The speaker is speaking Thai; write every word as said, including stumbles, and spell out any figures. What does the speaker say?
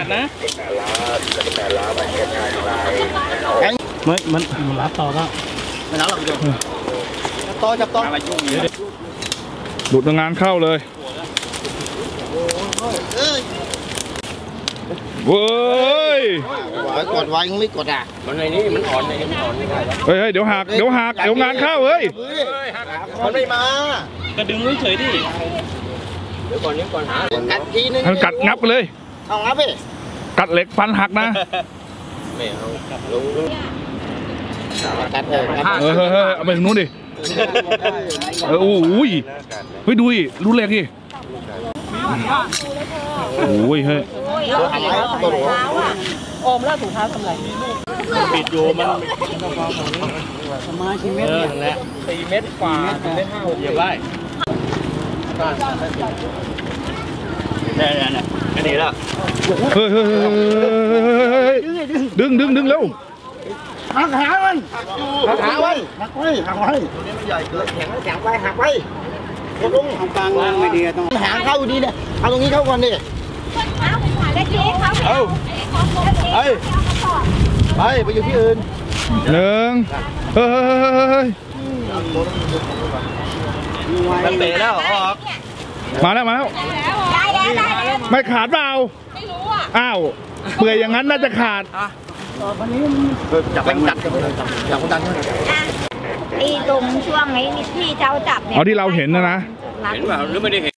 นะมันมันมันรับต่อแล้วไม่รับหรอกจับต่อจับต่อหลุดงานเข้าเลยเว้ยกดไว้ไม่กดอ่ะมันในนี้มันอ่อนในนี้มันอ่อนไม่ได้เฮ้ยเดี๋ยวหักเดี๋ยวหักเดี๋ยวงานเข้าเฮ้ยมันไม่มาก็ดึงเฉยดิเดี๋ยวก่อนเดี๋ยวก่อนหากัดทีนึงกัดงับไปเลยเอางับไปกัดเหล็กฟันหักนะไม่เอาลงกัดเออเออเฮ้ยเอาไปทางนู้นดิเออโอ้ยเฮ้ยดูดิดูเหล็กดิโอ้ยเฮ้ยโอมแล้วถุงเท้าทำไรปิดอยู่มันประมาณสี่เมตรนี่แหละสี่เมตรกว่าสี่เมตรห้าเหยียบได้ได้ได้เนี่ยก็ดีแล้วเฮ้ยเฮ้ยดึงดึงดึงเร็วหักหามันหักหามันหักไว้หักไว้ตัวนี้มันใหญ่เกินแข็งแข็งไปหักไว้ลงลงกลางล่างไม่ดีต้องหางเข้าดีเนี่ยเอาตรงนี้เข้าก่อนดิเอาไปไปไปอยู่ที่อื่นหนึ่งเฮ้ยมันเตะแล้วออกมาแล้วมาแล้วไม่ขาดเปล่าไม่รู้อ่ะอ้าวเปื่อยอย่างนั้นน่าจะขาดวันนี้จับเป็นจับจับคนดันไอ้ตรงช่วงไอ้ที่เจ้าจับเนี่ยอ๋อที่เราเห็นนะนะเห็นเปล่าหรือไม่ได้เห็น